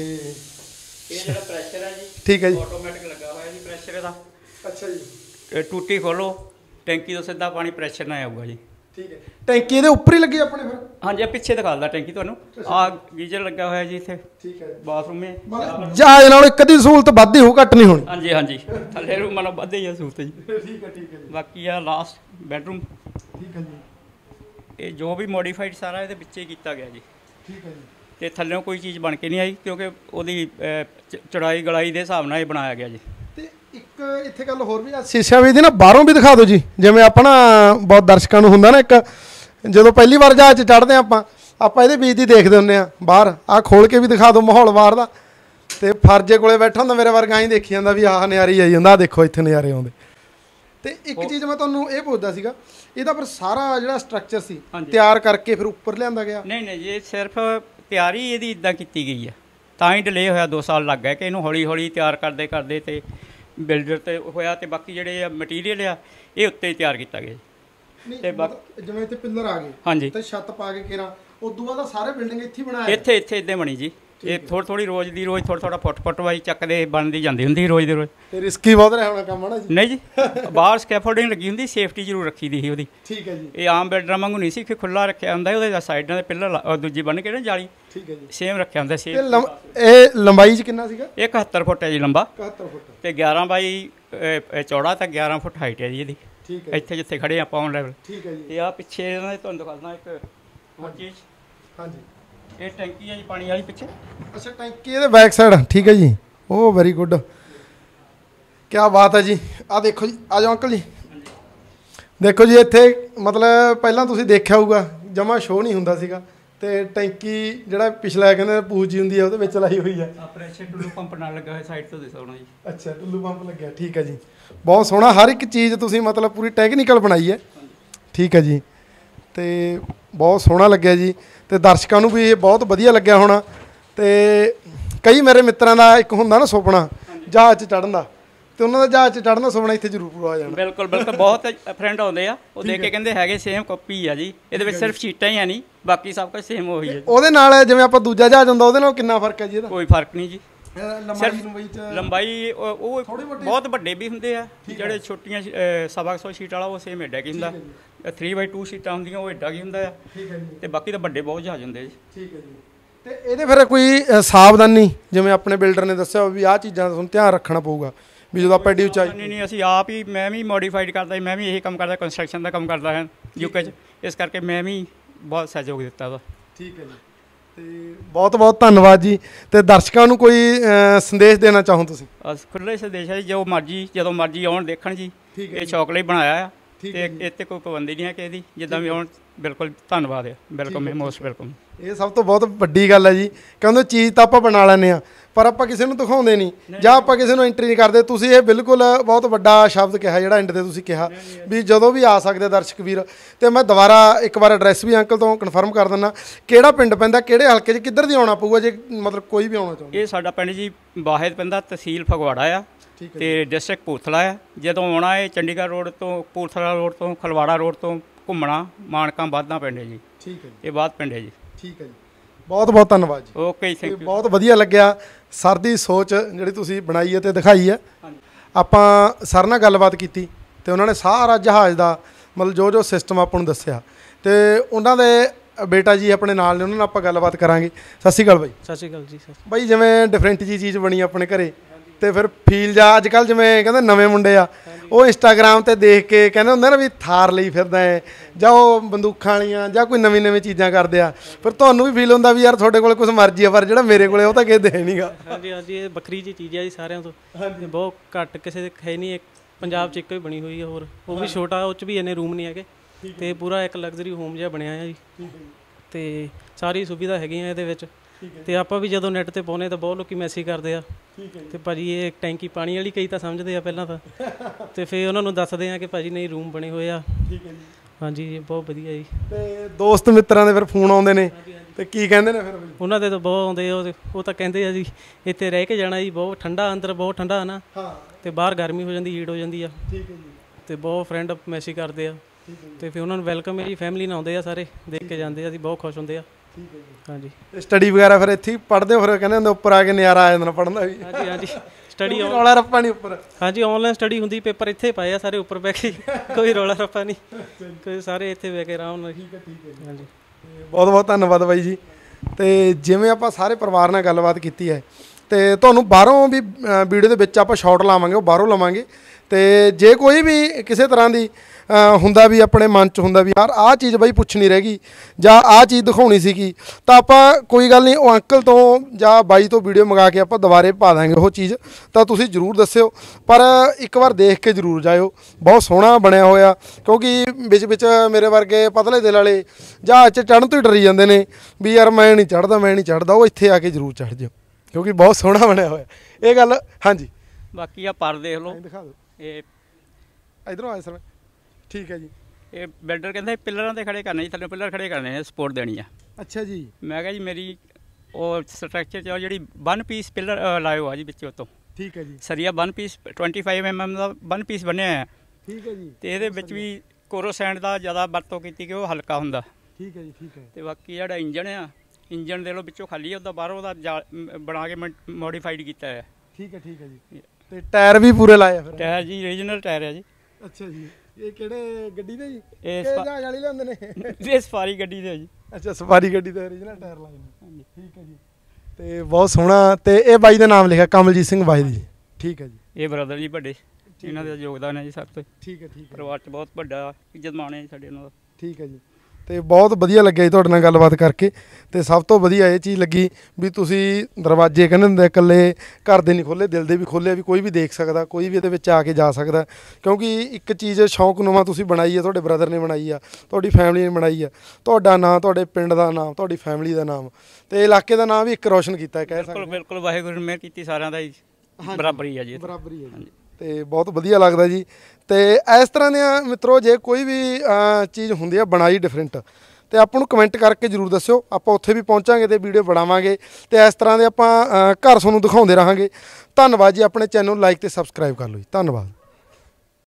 ਇਹ ਜਿਹੜਾ ਪ੍ਰੈਸ਼ਰ ਹੈ ਜੀ, ਠੀਕ ਹੈ ਜੀ, ਆਟੋਮੈਟਿਕ ਲੱਗਾ ਹੋਇਆ ਜੀ ਪ੍ਰੈਸ਼ਰ ਇਹਦਾ। ਅੱਛਾ ਜੀ। ਇਹ ਟੂਟੀ ਖੋਲੋ, ਟੈਂਕੀ ਤੋਂ ਸਿੱਧਾ ਪਾਣੀ ਪ੍ਰੈਸ਼ਰ ਨਾਲ ਆਊਗਾ ਜੀ। ਠੀਕ ਹੈ। ਟੈਂਕੀ ਇਹਦੇ ਉੱਪਰ ਹੀ ਲੱਗੀ ਆਪਣੇ ਫਿਰ? ਹਾਂਜੀ ਆ ਪਿੱਛੇ ਦਿਖਾਉਂਦਾ ਟੈਂਕੀ ਤੁਹਾਨੂੰ, ਆਹ ਗੀਜ਼ਰ ਲੱਗਾ ਹੋਇਆ ਜੀ ਇੱਥੇ। ਠੀਕ ਹੈ। ਬਾਥਰੂਮ ਹੈ। ਜਹਾਜ਼ ਨਾਲ ਇੱਕ ਅੱਧੀ ਸਹੂਲਤ ਵੱਧ ਹੀ ਹੋਊ, ਘੱਟ ਨਹੀਂ ਹੋਣੀ? ਹਾਂਜੀ ਹਾਂਜੀ ਥੱਲੇ ਰੂਮ ਮਤਲਬ ਵੱਧ ਹੀ ਆ ਸਹੂਲਤ ਜੀ। ਠੀਕ ਹੈ ਠੀਕ ਹੈ। ਬਾਕੀ ਆ ਲਾਸਟ ਬੈਡਰੂਮ। ਠੀਕ ਹੈ ਜੀ। ਇਹ ਜੋ ਵੀ ਮੋਡੀਫਾਈਡ ਸਾਰਾ ਇਹਦੇ ਵਿੱਚ ਹੀ ਕੀਤਾ ਗਿਆ ਜੀ। ਠੀਕ ਹੈ ਜੀ। ਤੇ ਥੱਲੇੋਂ ਕੋਈ ਚੀਜ਼ ਬਣ ਕੇ ਨਹੀਂ ਆਈ, ਕਿਉਂਕਿ ਉਹਦੀ ਚੜਾਈ ਗਲਾਈ ਦੇ ਹਿਸਾਬ ਨਾਲ ਇਹ ਬਣਾਇਆ ਗਿਆ ਜੀ। ਤੇ ਇੱਕ ਇੱਥੇ ਗੱਲ ਹੋਰ ਵੀ ਆ, ਸ਼ੀਸ਼ਾ ਵੀ ਦੀ ਨਾ ਬਾਹਰੋਂ ਵੀ ਦਿਖਾ ਦਿਓ ਜੀ। ਜਿਵੇਂ ਆਪਣਾ ਬਹੁਤ ਦਰਸ਼ਕਾਂ ਨੂੰ ਹੁੰਦਾ ਨਾ, ਇੱਕ ਜਦੋਂ ਪਹਿਲੀ ਵਾਰ ਜਹਾਜ਼ 'ਚ ਚੜ੍ਹਦੇ ਹਾਂ ਆਪਾਂ ਆਪਾਂ ਇਹਦੇ ਬੀਚ ਦੀ ਦੇਖਦੇ ਹੁੰਦੇ ਹਾਂ ਬਾਹਰ, ਆਹ ਖੋਲ੍ਹ ਕੇ ਵੀ ਦਿਖਾ ਦਿਓ ਮਾਹੌਲ ਬਾਹਰ ਦਾ। ਤੇ ਫਰਜੇ ਕੋਲੇ ਬੈਠਾ ਹੁੰਦਾ ਮੇਰੇ ਵਰਗਾ ਹੀ ਦੇਖੀ ਜਾਂਦਾ ਵੀ ਆਹ ਨਜ਼ਾਰੇ ਆਈ ਜਾਂਦਾ, ਆਹ ਦੇਖੋ ਇੱਥੇ ਨਜ਼ਾਰੇ ਆਉਂਦੇ। ਤੇ ਇੱਕ ਚੀਜ਼ ਮੈਂ ਤੁਹਾਨੂੰ ਇਹ ਪੁੱਛਦਾ ਸੀਗਾ, ਇਹਦਾ ਫਿਰ ਸਾਰਾ ਜਿਹੜਾ ਸਟਰਕਚਰ ਸੀ ਤਿਆਰ ਕਰਕੇ ਫਿਰ ਉੱਪਰ ਲਿਆਂਦਾ ਗਿਆ? ਨਹੀਂ ਨਹੀਂ ਜੀ, ਇਹ ਸਿਰਫ ਤਿਆਰੀ ਇਹਦੀ ਇੱਦਾਂ ਕੀਤੀ ਗਈ ਆ, ਤਾਂ ਹੀ ਡਿਲੇ ਹੋਇਆ, ਦੋ ਸਾਲ ਲੱਗ ਗਏ ਕਿ ਇਹਨੂੰ ਹੌਲੀ ਹੌਲੀ ਤਿਆਰ ਕਰਦੇ ਕਰਦੇ ਤੇ ਬਿਲਡਰ ਤੇ ਹੋਇਆ ਤੇ ਬਾਕੀ ਜਿਹੜੇ ਆ ਮਟੀਰੀਅਲ ਆ ਇਹ ਉੱਤੇ ਤਿਆਰ ਕੀਤਾ ਗਿਆ ਜੀ। ਤੇ ਬਾਕੀ ਜਿਵੇਂ ਇੱਥੇ ਪਿੱਲਰ ਆ ਗਏ ਹਾਂਜੀ ਤੇ ਛੱਤ ਪਾ ਕੇ ਕੇਰਾ ਉਦੋਂ ਬਾਅਦ ਸਾਰੇ ਬਿਲਡਿੰਗ ਇੱਥੇ ਬਣਾਇਆ ਇੱਥੇ ਇੱਥੇ ਇਦਾਂ ਬਣੀ ਜੀ। ਇਹ ਥੋੜ੍ਹੀ ਥੋੜ੍ਹੀ ਰੋਜ਼ ਦੀ ਰੋਜ਼ ਥੋੜ੍ਹਾ ਥੋੜ੍ਹਾ ਫੁੱਟ ਫੁੱਟ ਵਾਈ ਚੱਕਦੇ ਬਣਦੀ ਜਾਂਦੀ ਹੁੰਦੀ ਰੋਜ਼ ਦੇ ਰੋਜ਼। ਤੇ ਰਿਸਕੀ ਬਹੁਤ ਰਿਹਾ ਹੋਣਾ ਕੰਮ ਹੈ ਨਾ ਜੀ? ਨਹੀਂ ਜੀ, ਬਾਹਰ ਸਕੈਫੋਲਡਿੰਗ ਲੱਗੀ ਹੁੰਦੀ, ਸੇਫਟੀ ਜ਼ਰੂਰ ਰੱਖੀ ਦੀ ਸੀ ਉਹਦੀ। ਠੀਕ ਹੈ ਜੀ। ਇਹ ਆਮ ਬਿਲਡਰਾਂ ਵਾਂਗੂ ਨਹੀਂ ਸੀ ਕਿ ਖੁੱਲਾ ਰੱਖਿਆ ਹੁੰਦਾ, ਉਹਦੇ ਸਾਈਡਾਂ ਦੇ ਪਿੱਲਰ ਦੂਜੀ ਬੰਨ ਕੇ ਨਾ ਜਾਲੀ। ਠੀਕ ਹੈ ਜੀ। ਸੇਮ ਰੱਖਿਆ ਹੁੰਦਾ ਤੇ ਸੇਮ। ਲੰਬ- ਇਹ ਲੰਬਾਈ 'ਚ ਕਿੰਨਾ ਸੀਗਾ? ਇਹ ਇਕਹੱਤਰ ਫੁੱਟ ਹੈ ਜੀ ਲੰਬਾ ਇਕਹੱਤਰ ਫੁੱਟ ਤੇ ਗਿਆਰਾਂ ਬਾਈ ਅ, ਚੌੜਾ ਤਾਂ ਗਿਆਰਾਂ ਫੁੱਟ ਹਾਈਟ ਹੈ ਜੀ ਇਹਦੀ। ਠੀਕ ਹੈ ਇੱਥੇ ਜਿੱਥੇ ਖੜੇ ਆਪਾਂ ਔਨ ਲੈਵਲ। ਠੀਕ ਹੈ ਜੀ। ਤੇ ਆ ਪਿੱਛੇ ਇਹਨਾਂ ਦੇ ਤੁਹਾਨੂੰ ਦਿਖਾਉਣਾ ਇੱਕ ਹੋਰ ਚੀਜ਼। ਹਾਂਜੀ ਇਹ ਟੈਂਕੀ ਹੈ ਜੀ ਪਾਣੀ ਵਾਲੀ ਪਿੱਛੇ। ਅੱਛਾ ਟੈਂਕੀ ਇਹਦੇ ਬੈਕ ਸਾਈਡ। ਠੀਕ ਹੈ ਜੀ। ਉਹ ਵੈਰੀ ਗੁੱਡ, ਕਿਆ ਬਾਤ ਹੈ ਜੀ। ਆ ਦੇਖੋ ਜੀ, ਆ ਜਾਓ ਅੰਕਲ ਜੀ। ਦੇਖੋ ਜੀ ਇੱਥੇ ਮਤਲਬ ਪਹਿਲਾਂ ਤੁਸੀਂ ਦੇਖਿਆ ਹੋਊਗਾ ਜਮਾ ਸ਼ੋਅ ਨਹੀਂ ਹੁੰਦਾ ਸੀਗਾ ਤੇ ਟੈਂਕੀ ਜਿਹੜਾ ਪਿਛਲਾ ਕਹਿੰਦੇ ਪੂਛ ਜੀ ਹੁੰਦੀ ਹੈ ਉਹਦੇ ਵਿੱਚ ਲਾਈ ਹੋਈ ਹੈ। ਆ ਪ੍ਰੈਸ਼ਰ ਟੁੱਲੂ ਪੰਪ ਨਾਲ ਲੱਗਾ ਹੋਇਆ ਸਾਈਡ ਤੋਂ ਦਿਸਦਾ ਹੋਣਾ ਜੀ। ਅੱਛਾ ਟੁੱਲੂ ਪੰਪ ਲੱਗਿਆ। ਠੀਕ ਹੈ ਜੀ। ਬਹੁਤ ਸੋਹਣਾ, ਹਰ ਇੱਕ ਚੀਜ਼ ਤੁਸੀਂ ਮਤਲਬ ਪੂਰੀ ਟੈਕਨੀਕਲ ਬਣਾਈ ਹੈ। ਠੀਕ ਹੈ ਜੀ। ਤੇ ਬਹੁਤ ਸੋਹਣਾ ਲੱਗਿਆ ਜੀ ਤੇ ਦਰਸ਼ਕਾਂ ਨੂੰ ਵੀ ਇਹ ਬਹੁਤ ਵਧੀਆ ਲੱਗਿਆ ਹੋਣਾ। ਤੇ ਕਈ ਮੇਰੇ ਮਿੱਤਰਾਂ ਦਾ ਇੱਕ ਹੁੰਦਾ ਨਾ ਸੁਪਨਾ ਜਹਾਜ਼ 'ਚ ਚੜ੍ਹਨ ਦਾ, ਤੇ ਉਹਨਾਂ ਦਾ ਜਹਾਜ਼ 'ਚ ਚੜ੍ਹਨ ਦਾ ਸੁਪਨਾ ਇੱਥੇ ਜ਼ਰੂਰ ਪੂਰਾ ਹੋ ਜਾਣਾ। ਬਿਲਕੁਲ ਬਿਲਕੁਲ। ਬਹੁਤ ਫਰੈਂਡ ਆਉਂਦੇ ਆ, ਉਹ ਦੇਖ ਕੇ ਕਹਿੰਦੇ ਹੈਗੇ ਸੇਮ ਕਾਪੀ ਆ ਜੀ, ਇਹਦੇ ਵਿੱਚ ਸਿਰਫ ਸ਼ੀਟਾਂ ਹੀ ਆ ਨਹੀਂ, ਬਾਕੀ ਸਭ ਕੁਝ ਸੇਮ ਉਹੀ ਹੈ। ਉਹਦੇ ਨਾਲ ਜਿਵੇਂ ਆਪਾਂ ਦੂਜਾ ਜਹਾਜ਼ ਹੁੰਦਾ ਉਹਦੇ ਨਾਲ ਕਿੰਨਾ ਫਰਕ ਹੈ ਜੀ ਇਹਦਾ? ਕੋਈ ਫਰਕ ਨਹੀਂ ਜੀ। ਲੰਬਾਈ ਲੰਬਾਈ 'ਚ ਲੰਬਾਈ ਉਹ ਉਹ ਬਹੁਤ ਵੱਡੇ ਵੀ ਹੁੰਦੇ ਆ, ਜਿਹੜੇ ਛੋਟੀਆਂ ਅ, ਸਵਾ ਸੌ ਸ਼ੀਟ ਵਾਲਾ ਉਹ ਸੇਮ ਏਡਾ ਕੀ ਹੁੰਦਾ। ਥ੍ਰੀ ਬਾਈ ਟੂ ਸ਼ੀਟਾਂ ਹੁੰਦੀਆਂ ਉਹ ਏਡਾ ਕੀ ਹੁੰਦਾ ਆ। ਠੀਕ ਹੈ ਜੀ। ਤੇ ਬਾਕੀ ਤਾਂ ਵੱਡੇ ਬਹੁਤ ਜਹਾਜ਼ ਹੁੰਦੇ ਜੀ। ਠੀਕ ਹੈ ਜੀ। ਤੇ ਇਹਦੇ ਫਿਰ ਕੋਈ ਅ, ਸਾਵਧਾਨੀ ਜਿਵੇਂ ਆਪਣੇ ਬਿਲਡਰ ਨੇ ਦੱਸਿਆ ਵੀ ਆਹ ਚੀਜ਼ਾਂ ਦਾ ਤੁਹਾਨੂੰ ਧਿਆਨ ਰੱਖਣਾ ਪਊਗਾ ਵੀ ਜਦੋਂ ਆਪਾਂ ਐਡੀ ਉਚਾਈ? ਨਹੀਂ ਨਹੀਂ, ਅਸੀਂ ਆਪ ਹੀ, ਮੈਂ ਵੀ ਮੋਡੀਫਾਈਡ ਕਰਦਾ, ਮੈਂ ਵੀ ਇਹੀ ਕੰਮ ਕਰਦਾ, ਕੰਸਟਰਕਸ਼ਨ ਦਾ ਕੰਮ ਕਰਦਾ ਹਾਂ ਯੂਕੇ 'ਚ, ਇਸ ਕਰਕੇ ਮੈਂ ਵੀ ਬਹੁਤ ਸਹਿਯੋਗ ਦਿੱਤਾ ਵਾ। ਠੀਕ ਹੈ ਜੀ। ਤੇ ਬਹੁਤ ਬਹੁਤ ਧੰਨਵਾਦ ਜੀ। ਤੇ ਦਰਸ਼ਕਾਂ ਨੂੰ ਕੋਈ ਅ, ਸੰਦੇਸ਼ ਦੇਣਾ ਚਾਹੋ ਤੁਸੀਂ? ਅਸ ਖੁੱਲ੍ਹੇ ਸੰਦੇਸ਼ ਹੈ ਜੀ, ਜੋ ਮਰਜੀ ਜਦੋਂ ਮਰਜੀ ਆਉਣ ਦੇਖਣ ਜੀ। ਠੀਕ ਹੈ ਇਹ ਸ਼ੌਕ ਲਈ ਬਣਾਇਆ ਆ ਠੀਕ ਤੇ ਇੱਥੇ ਕੋਈ ਪਾਬੰਦੀ ਨਹੀਂ ਹੈ ਕਿਸੇ ਦੀ, ਜਿੱਦਾਂ ਵੀ ਆਉਣ। ਬਿਲਕੁਲ ਧੰਨਵਾਦ ਹੈ, ਬਿਲਕੁਲ ਮੋਸਟ ਵੈਲਕਮ। ਇਹ ਸਭ ਤੋਂ ਬਹੁਤ ਵੱਡੀ ਗੱਲ ਹੈ ਜੀ। ਕਹਿੰਦੇ ਚੀਜ਼ ਤਾਂ ਆਪਾਂ ਬਣਾ ਲੈਂਦੇ ਆ ਪਰ ਆਪਾਂ ਕਿਸੇ ਨੂੰ ਦਿਖਾਉਂਦੇ ਨਹੀਂ ਜਾਂ ਆਪਾਂ ਕਿਸੇ ਨੂੰ ਐਂਟਰੀ ਨਹੀਂ ਕਰਦੇ। ਤੁਸੀਂ ਇਹ ਬਿਲਕੁਲ ਬਹੁਤ ਵੱਡਾ ਸ਼ਬਦ ਕਿਹਾ ਜਿਹੜਾ ਐਂਡ ਤੇ ਤੁਸੀਂ ਕਿਹਾ ਵੀ ਜਦੋਂ ਵੀ ਆ ਸਕਦੇ ਦਰਸ਼ਕ ਵੀਰ। ਤੇ ਮੈਂ ਦੁਬਾਰਾ ਇੱਕ ਵਾਰ ਐਡਰੈਸ ਵੀ ਅੰਕਲ ਤੋਂ ਕਨਫਰਮ ਕਰ ਦਿੰਦਾ, ਕਿਹੜਾ ਪਿੰਡ ਪੈਂਦਾ, ਕਿਹੜੇ ਹਲਕੇ 'ਚ, ਕਿੱਧਰ ਦੀ ਆਉਣਾ ਪਊਗਾ ਜੇ ਮਤਲਬ ਕੋਈ ਵੀ ਆਉਣਾ ਚਾਹੁੰਦਾ? ਇਹ ਸਾਡਾ ਪਿੰਡ ਜੀ ਬਾਹਿਦ ਪੈਂਦਾ, ਤਹਿਸੀਲ ਫਗਵਾੜਾ ਆ ਤੇ ਡਿਸਟ੍ਰਿਕਟ ਕਪੂਰਥਲਾ ਆ। ਜਦੋਂ ਆਉਣਾ ਹੈ ਚੰਡੀਗੜ੍ਹ ਰੋਡ ਤੋਂ, ਕਪੂਰਥਲਾ ਰੋਡ ਤੋਂ, ਖਲਵਾੜਾ ਰੋਡ ਤੋਂ ਘੁੰਮਣਾ, ਮਾਨਕਾਂ ਬਾਦਾਂ ਪਿੰਡ ਹੈ ਜੀ। ਠੀਕ ਹੈ ਜੀ। ਇਹ ਬਾਦ ਪਿੰਡ ਹੈ ਜੀ। ਠੀਕ ਹੈ ਜੀ। ਬਹੁਤ ਬਹੁਤ ਧੰਨਵਾਦ ਜੀ। Okay, thank you. ਬਹੁਤ ਵਧੀਆ ਲੱਗਿਆ ਸਰ ਦੀ ਸੋਚ ਜਿਹੜੀ ਤੁਸੀਂ ਬਣਾਈ ਹੈ ਤੇ ਦਿਖਾਈ ਹੈ। ਆਪਾਂ ਸਰ ਨਾਲ ਗੱਲਬਾਤ ਕੀਤੀ ਤੇ ਉਹਨਾਂ ਨੇ ਸਾਰਾ ਜਹਾਜ਼ ਦਾ ਮਤਲਬ ਜੋ ਜੋ ਸਿਸਟਮ ਆਪਾਂ ਨੂੰ ਦੱਸਿਆ ਤੇ ਉਹਨਾਂ ਦੇ ਬੇਟਾ ਜੀ ਆਪਣੇ ਨਾਲ ਨੇ, ਉਹਨਾਂ ਨਾਲ ਆਪਾਂ ਗੱਲਬਾਤ ਕਰਾਂਗੇ। ਸਤਿ ਸ਼੍ਰੀ ਅਕਾਲ ਬਾਈ। ਸਤਿ ਸ਼੍ਰੀ ਅਕਾਲ ਜੀ। ਬਾਈ ਜਿਵੇਂ ਡਿਫਰੈਂਟ ਜੀ ਚੀਜ਼ ਬਣੀ ਆਪਣੇ ਘਰੇ ਤੇ ਫਿਰ ਫੀਲ ਜਾਂ ਅੱਜ ਕੱਲ੍ਹ ਜਿਵੇਂ ਕਹਿੰਦੇ ਨਵੇਂ ਮੁੰਡੇ ਆ ਉਹ ਇੰਸਟਾਗ੍ਰਾਮ ਤੇ ਦੇਖ ਕੇ ਕਹਿੰਦੇ ਹੁੰਦੇ ਨਾ ਵੀ ਥਾਰ ਲਈ ਫਿਰਦਾ ਹੈ ਜਾਂ ਉਹ ਬੰਦੂਕਾਂ ਵਾਲੀਆਂ ਜਾਂ ਕੋਈ ਨਵੀਂ ਨਵੀਂ ਚੀਜ਼ਾਂ ਕਰਦੇ ਆ, ਫਿਰ ਤੁਹਾਨੂੰ ਵੀ ਫੀਲ ਹੁੰਦਾ ਵੀ ਯਾਰ ਤੁਹਾਡੇ ਕੋਲ ਕੁਝ ਮਰਜ਼ੀ ਆ ਪਰ ਜਿਹੜਾ ਮੇਰੇ ਕੋਲੇ ਉਹ ਤਾਂ ਕਿਸੇ ਦੇ ਹੈ ਨਹੀਂਗਾ? ਹਾਂਜੀ ਹਾਂਜੀ, ਇਹ ਵੱਖਰੀ ਜੀ ਚੀਜ਼ ਆ ਜੀ ਸਾਰਿਆਂ ਤੋਂ। ਇਹ ਬਹੁਤ ਘੱਟ ਕਿਸੇ ਦੇ ਹੈ ਨਹੀਂ, ਇੱਕ ਪੰਜਾਬ 'ਚ ਇੱਕ ਹੀ ਬਣੀ ਹੋਈ ਹੈ, ਹੋਰ ਉਹ ਵੀ ਛੋਟਾ, ਉਹ 'ਚ ਵੀ ਇੰਨੇ ਰੂਮ ਨਹੀਂ ਹੈਗੇ ਤੇ ਪੂਰਾ ਇੱਕ ਲਗਜ਼ਰੀ ਹੋਮ ਜਿਹਾ ਬਣਿਆ ਹੈ ਜੀ। ਤੇ ਸਾਰੀ ਸੁਵਿਧਾ ਹੈਗੀਆਂ ਇਹਦੇ ਵਿੱਚ। ਤੇ ਆਪਾਂ ਵੀ ਜਦੋਂ ਨੈੱਟ ਤੇ ਪਾਉਂਦੇ ਤਾਂ ਬਹੁਤ ਲੋਕੀ ਮੈਸੇਜ ਕਰਦੇ ਆ ਤੇ ਭਾਜੀ ਇਹ ਟੈਂਕੀ ਪਾਣੀ ਵਾਲੀ ਕਈ ਤਾਂ ਸਮਝਦੇ ਆ ਪਹਿਲਾਂ ਤਾਂ, ਤੇ ਫਿਰ ਉਹਨਾਂ ਨੂੰ ਦੱਸਦੇ ਆ ਕਿ ਭਾਜੀ ਨਹੀਂ ਰੂਮ ਬਣੇ ਹੋਏ ਆ। ਹਾਂਜੀ ਇਹ ਬਹੁਤ ਵਧੀਆ ਜੀ। ਤੇ ਦੋਸਤ ਮਿੱਤਰਾਂ ਦੇ ਫਿਰ ਫੋਨ ਆਉਂਦੇ ਨੇ ਤੇ ਕੀ ਕਹਿੰਦੇ ਨੇ ਫਿਰ? ਉਹਨਾਂ ਦੇ ਤਾਂ ਬਹੁਤ ਆਉਂਦੇ ਆ, ਉਹ ਤਾਂ ਕਹਿੰਦੇ ਆ ਜੀ ਇੱਥੇ ਰਹਿ ਕੇ ਜਾਣਾ ਜੀ, ਬਹੁਤ ਠੰਡਾ, ਅੰਦਰ ਬਹੁਤ ਠੰਡਾ ਨਾ ਤੇ ਬਾਹਰ ਗਰਮੀ ਹੋ ਜਾਂਦੀ, ਹੀਟ ਹੋ ਜਾਂਦੀ ਆ। ਠੀਕ ਹੈ ਜੀ। ਤੇ ਬਹੁਤ ਫਰੈਂਡ ਮੈਸੇਜ ਕਰਦੇ ਆ ਤੇ ਫਿਰ ਉਹਨਾਂ ਨੂੰ ਵੈਲਕਮ ਹੈ ਜੀ, ਫੈਮਿਲੀ ਨਾਲ ਆਉਂਦੇ ਆ, ਸਾਰੇ ਦੇਖ ਕੇ ਜਾਂਦੇ ਆ, ਅਸੀਂ ਬਹੁਤ ਖੁਸ਼ ਹੁੰਦੇ ਆ। ਠੀਕ ਹੈ ਜੀ। ਹਾਂਜੀ। ਸਟੱਡੀ ਵਗੈਰਾ ਫਿਰ ਇੱਥੇ ਹੀ ਪੜ੍ਹਦੇ ਹੋ? ਫਿਰ ਕਹਿੰਦੇ ਹੁੰਦੇ ਉੱਪਰ ਆ ਕੇ ਨਜ਼ਾਰਾ ਆ ਜਾਂਦਾ ਪੜ੍ਹਨ ਦਾ ਵੀ? ਹਾਂਜੀ ਹਾਂਜੀ, ਸਟੱਡੀ ਰੌਲਾ ਰੱਪਾ ਨਹੀਂ ਉੱਪਰ? ਹਾਂਜੀ, ਆਨਲਾਈਨ ਸਟੱਡੀ ਹੁੰਦੀ, ਪੇਪਰ ਇੱਥੇ ਪਏ ਆ ਸਾਰੇ ਉੱਪਰ ਬਹਿ ਕੇ, ਕੋਈ ਰੌਲਾ ਰੱਪਾ ਨਹੀਂ, ਕੋਈ ਸਾਰੇ ਇੱਥੇ ਬਹਿ ਕੇ ਆਰਾਮ ਨਾਲ। ਠੀਕ ਹੈ ਠੀਕ ਹੈ ਜੀ। ਹਾਂਜੀ, ਬਹੁਤ ਬਹੁਤ ਧੰਨਵਾਦ ਬਾਈ ਜੀ। ਤੇ ਜਿਵੇਂ ਆਪਾਂ ਸਾਰੇ ਪਰਿਵਾਰ ਨਾਲ ਗੱਲਬਾਤ ਕੀਤੀ ਹੈ ਤੇ ਤੁਹਾਨੂੰ ਬਾਹਰੋਂ ਵੀ ਵੀਡੀਓ ਦੇ ਵਿੱਚ ਆਪਾਂ ਸ਼ਾਟ ਲਾਵਾਂਗੇ, ਉਹ ਬਾਹਰੋਂ ਲਵਾਂਗੇ। ਤੇ ਜੇ ਕੋਈ ਵੀ ਕਿਸੇ ਤਰ੍ਹਾਂ ਦੀ ਹੁੰਦਾ ਵੀ ਆਪਣੇ ਮਨ 'ਚ ਹੁੰਦਾ ਵੀ ਯਾਰ ਆਹ ਚੀਜ਼ ਬਾਈ ਪੁੱਛਣੀ ਰਹਿ ਗਈ ਜਾਂ ਆਹ ਚੀਜ਼ ਦਿਖਾਉਣੀ ਸੀਗੀ ਤਾਂ ਆਪਾਂ ਕੋਈ ਗੱਲ ਨਹੀਂ, ਉਹ ਅੰਕਲ ਤੋਂ ਜਾਂ ਬਾਈ ਤੋਂ ਵੀਡੀਓ ਮੰਗਾ ਕੇ ਆਪਾਂ ਦੁਬਾਰੇ ਪਾ ਦਾਂਗੇ ਉਹ ਚੀਜ਼, ਤਾਂ ਤੁਸੀਂ ਜ਼ਰੂਰ ਦੱਸਿਓ। ਪਰ ਇੱਕ ਵਾਰ ਦੇਖ ਕੇ ਜ਼ਰੂਰ ਜਾਇਓ, ਬਹੁਤ ਸੋਹਣਾ ਬਣਿਆ ਹੋਇਆ। ਕਿਉਂਕਿ ਵਿੱਚ ਵਿੱਚ ਮੇਰੇ ਵਰਗੇ ਪਤਲੇ ਦਿਲ ਵਾਲੇ ਜਹਾਜ਼ 'ਚ ਚੜ੍ਹਨ ਤੋਂ ਹੀ ਡਰੀ ਜਾਂਦੇ ਨੇ ਵੀ ਯਾਰ ਮੈਂ ਨਹੀਂ ਚੜ੍ਹਦਾ ਮੈਂ ਨਹੀਂ ਚੜ੍ਹਦਾ, ਉਹ ਇੱਥੇ ਆ ਕੇ ਜ਼ਰੂਰ ਚੜ੍ਹ ਜਾਓ ਕਿਉਂਕਿ ਬਹੁਤ ਸੋਹਣਾ ਬਣਿਆ ਹੋਇਆ ਇਹ ਗੱਲ। ਹਾਂਜੀ, ਬਾਕੀ ਆ ਪਰ ਦੇਖ ਲਓ, ਦਿਖਾ ਦਿਓ ਇਹ ਇਧਰੋਂ ਆਏ ਸਰ। ਠੀਕ ਹੈ ਜੀ। ਇਹ ਬਿਲਡਰ ਕਹਿੰਦਾ ਪਿੱਲਰਾਂ 'ਤੇ ਖੜੇ ਕਰਨੇ ਜੀ, ਥੱਲੇ ਪਿੱਲਰ ਖੜੇ ਕਰਨੇ ਨੇ, ਸਪੋਰਟ ਦੇਣੀ ਆ। ਅੱਛਾ ਜੀ। ਮੈਂ ਕਿਹਾ ਜੀ ਮੇਰੀ ਉਹ ਸਟਰਕਚਰ 'ਚ ਜਿਹੜੀ ਵਨ ਪੀਸ ਪਿੱਲਰ ਲਾਇਓ ਆ ਜੀ ਵਿੱਚ ਉਹ ਤੋਂ ਠੀਕ ਹੈ ਜੀ ਸਰੀਆ ਵਨ ਪੀਸ ਪੱਚੀ ਐਮ ਐਮ ਦਾ ਵਨ ਪੀਸ ਬਣਿਆ ਹੈ। ਠੀਕ ਹੈ ਜੀ ਤੇ ਇਹਦੇ ਵਿੱਚ ਵੀ ਕੋਰੋਸੈਂਡ ਦਾ ਜ਼ਿਆਦਾ ਵਰਤੋਂ ਕੀਤੀ ਕਿ ਉਹ ਹਲਕਾ ਹੁੰਦਾ। ਠੀਕ ਹੈ ਜੀ ਠੀਕ ਹੈ ਤੇ ਬਾਕੀ ਜਿਹੜਾ ਇੰਜਣ ਆ ਇੰਜਣ ਦੇ ਲੋ ਵਿੱਚੋਂ ਖਾਲੀ ਆ ਉਹਦਾ ਬਾਹਰੋਂ ਉਹਦਾ ਜਾ- ਮ- ਬਣਾ ਕੇ ਮੋਡੀਫਾਈਡ ਕੀਤਾ ਹੈ। ਠੀਕ ਹੈ ਠੀਕ ਹੈ ਜੀ ਤੇ ਟਾਇਰ ਵੀ ਪੂਰੇ ਲਾਏ ਆ ਫਿਰ ਟਾਇਰ ਜੀ ਰੀਜਨਲ ਟਾਇਰ ਹੈ ਜੀ। ਅੱਛਾ ਜੀ ਇਹ ਕਿਹੜੇ ਗੱਡੀ ਦੇ ਜੀ ਇਹ ਇਹ ਸਪਾ- ਜਹਾਜ਼ ਵਾਲੀ ਲਿਆਉਂਦੇ ਨੇ ਇਹ ਸਫਾਰੀ ਗੱਡੀ ਦੇ ਜੀ। ਅੱਛਾ ਸਫਾਰੀ ਗੱਡੀ ਦੇ ਓਰੀਜਨਲ ਟਾਇਰ ਲਾਏ ਨੇ ਠੀਕ ਹੈ ਜੀ ਤੇ ਬਹੁਤ ਸੋਹਣਾ ਤੇ ਇਹ ਬਾਈ ਦਾ ਨਾਮ ਲਿਖਿਆ ਕਮਲਜੀਤ ਸਿੰਘ ਵਾਹਿਦ ਜੀ। ਠੀਕ ਹੈ ਜੀ ਇਹ ਬ੍ਰਦਰ ਜੀ ਵੱਡੇ ਇਹਨਾਂ ਦਾ ਯੋਗਦਾਨ ਹੈ ਜੀ ਸਭ ਤੋਂ। ਠੀਕ ਹੈ ਠੀਕ ਹੈ ਪਰਿਵਾਰ 'ਚ ਬਹੁਤ ਵੱਡਾ ਇੱਜ਼ਤ ਮਾਣ ਹੈ ਜੀ ਸਾਡੇ ਨਾਲ। ਠੀਕ ਹੈ ਜੀ ਤੇ ਬਹੁਤ ਵਧੀਆ ਲੱਗਿਆ ਜੀ ਤੁਹਾਡੇ ਨਾਲ ਗੱਲਬਾਤ ਕਰਕੇ ਤੇ ਸਭ ਤੋਂ ਵਧੀਆ ਇਹ ਚੀਜ਼ ਲੱਗੀ ਵੀ ਤੁਸੀਂ ਦਰਵਾਜ਼ੇ ਕਹਿੰਦੇ ਹੁੰਦੇ ਇਕੱਲੇ ਘਰ ਦੇ ਨਹੀਂ ਖੋਲ੍ਹੇ ਦਿਲ ਦੇ ਵੀ ਖੋਲ੍ਹੇ ਵੀ ਕੋਈ ਵੀ ਦੇਖ ਸਕਦਾ ਕੋਈ ਵੀ ਇਹਦੇ ਵਿੱਚ ਆ ਕੇ ਜਾ ਸਕਦਾ ਕਿਉਂਕਿ ਇੱਕ ਚੀਜ਼ ਸ਼ੌਂਕ ਨੂੰਵਾਂ ਤੁਸੀਂ ਬਣਾਈ ਹੈ ਤੁਹਾਡੇ ਬ੍ਰਦਰ ਨੇ ਬਣਾਈ ਆ ਤੁਹਾਡੀ ਫੈਮਿਲੀ ਨੇ ਬਣਾਈ ਆ ਤੁਹਾਡਾ ਨਾਮ ਤੁਹਾਡੇ ਪਿੰਡ ਦਾ ਨਾਮ ਤੁਹਾਡੀ ਫੈਮਿਲੀ ਦਾ ਨਾਮ ਤੇ ਇਲਾਕੇ ਦਾ ਨਾਮ ਵੀ ਇੱਕ ਰੋਸ਼ਨ ਕੀਤਾ ਹੈ ਕਹਿ ਸਕਦੇ ਬਿਲਕੁਲ ਬਿਲਕੁਲ ਵਾਹਿਗੁਰੂ ਨੇ ਮਿਹਰ ਕੀਤੀ ਸਾਰਿਆਂ ਦਾ ਜੀ ਬਰਾਬਰੀ ਹੈ ਜੀ। ਬਰਾਬਰੀ ਹੈ ਜੀ ਤੇ ਬਹੁਤ ਵਧੀਆ ਲੱਗਦਾ ਜੀ ਤੇ ਇਸ ਤਰ੍ਹਾਂ ਦੀਆਂ ਮਿੱਤਰੋ ਜੇ ਕੋਈ ਵੀ ਚੀਜ਼ ਹੁੰਦੀ ਆ ਬਣਾਈ ਡਿਫਰੈਂਟ ਤੇ ਆਪਾਂ ਨੂੰ ਕਮੈਂਟ ਕਰਕੇ ਜਰੂਰ ਦੱਸਿਓ ਆਪਾਂ ਉੱਥੇ ਵੀ ਪਹੁੰਚਾਂਗੇ ਤੇ ਵੀਡੀਓ ਬਣਾਵਾਂਗੇ ਤੇ ਇਸ ਤਰ੍ਹਾਂ ਦੇ ਆਪਾਂ ਘਰ ਤੁਹਾਨੂੰ ਦਿਖਾਉਂਦੇ ਰਹਾਂਗੇ। ਧੰਨਵਾਦ ਜੀ ਆਪਣੇ ਚੈਨਲ ਨੂੰ ਲਾਈਕ ਤੇ ਸਬਸਕ੍ਰਾਈਬ ਕਰ ਲਓ ਜੀ ਧੰਨਵਾਦ।